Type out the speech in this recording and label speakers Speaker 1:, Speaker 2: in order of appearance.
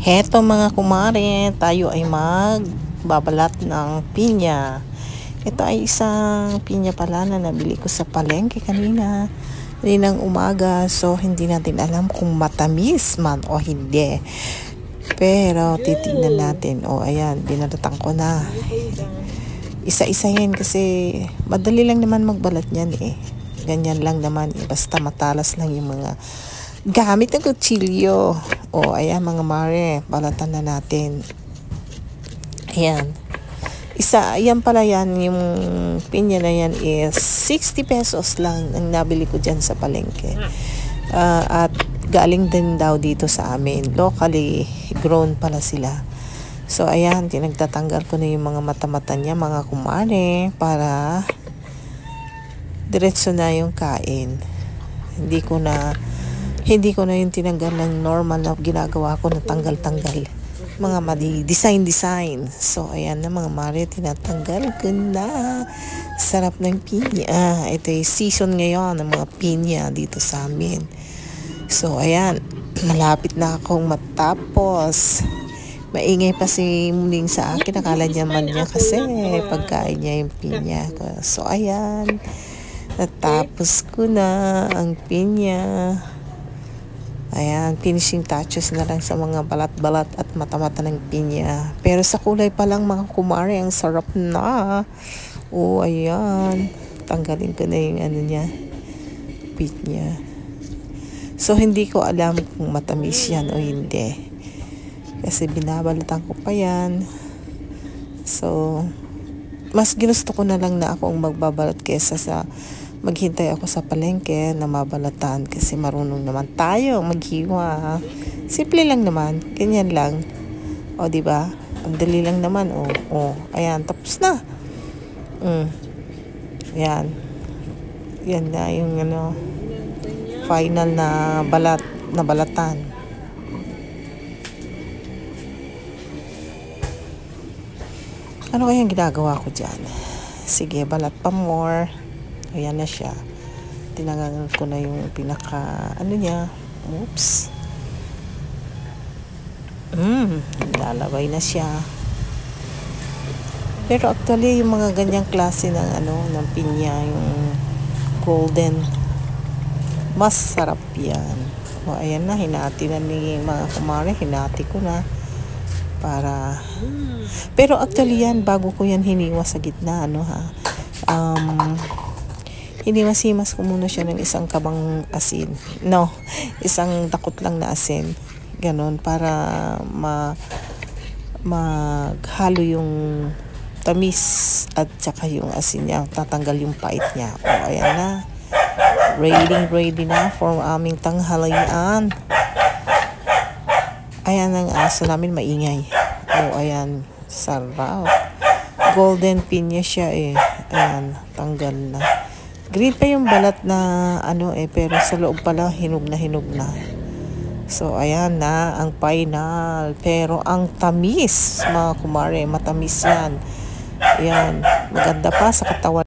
Speaker 1: Heto mga kumare, tayo ay magbabalat ng pinya. Ito ay isang pinya pala na nabili ko sa palengke kaninang umaga. So hindi natin alam kung matamis man o hindi. Pero titignan natin. O ayan, binalatan ko na. Isa-isa yan kasi madali lang naman magbalat niyan eh. Ganyan lang naman eh. Basta matalas lang yung mga gamit ng kutsilyo. O, ayan mga mare, balatan na natin. Ayan. Ayan pala yan, yung pinya na yan is 60 pesos lang ang nabili ko dyan sa palengke. At galing din daw dito sa amin. Locally grown pala sila. So, ayan, tinagtatanggal ko na yung mga mata-mata niya, mga kumare, para diretso na yung kain. Hindi ko na yung tinanggal ng normal na ginagawa ko na tanggal-tanggal. Mga design. So, ayan na mga mare, tinatanggal ko na. Sarap ng pinya. Ito yung season ngayon ng mga pinya dito sa amin. So, ayan. Malapit na akong matapos. Maingay pa si Muling sa akin. Nakala niya man niya kasi pagkain niya yung pinya. So, ayan. Natapos ko na ang pinya. Ayan, finishing touches na lang sa mga balat-balat at mata-mata ng pinya. Pero sa kulay pa lang mga kumare, ang sarap na. Oh, ayan. Tanggalin ko na yung pinya. So, hindi ko alam kung matamis yan o hindi. Kasi binabalatan ko pa yan. So, mas ginusto ko na lang na akong magbabalat kesa sa maghintay ako sa palengke na mabalatan kasi marunong naman tayo maghiwa. Simple lang naman, ganyan lang. O, diba? Ang dali lang naman. O, ayan, tapos na. Ayan. Yan na yung final na balatan. Ano kayang ginagawa ko dyan? Sige, balat pa more. Ayan na siya. Tinanggal ko na yung pinaka, niya. Oops. Lalabay na siya. Pero actually, yung mga ganyang klase ng pinya, yung golden, mas sarap yan. O, ayan na, hinati na ni mga kumare. Hinati ko na. Pero actually yan, bago ko yan hiniwa sa gitna, hinimas-himas ko muna siya ng isang kabang asin. No, isang takot lang na asin. Ganon, para maghalo yung tamis at saka yung asin niya. Tatanggal yung pait niya. O, ayan na. Ready na for aming tanghalian. Ayan ang aso namin, maingay. O, ayan. Sarap. Golden pinya siya eh. Ayan, tanggal na. Green pa yung balat na pero sa loob pala hinog na. So, ayan na ang final. Pero ang tamis, mga kumare, matamis yan. Ayan, maganda pa sa katawan.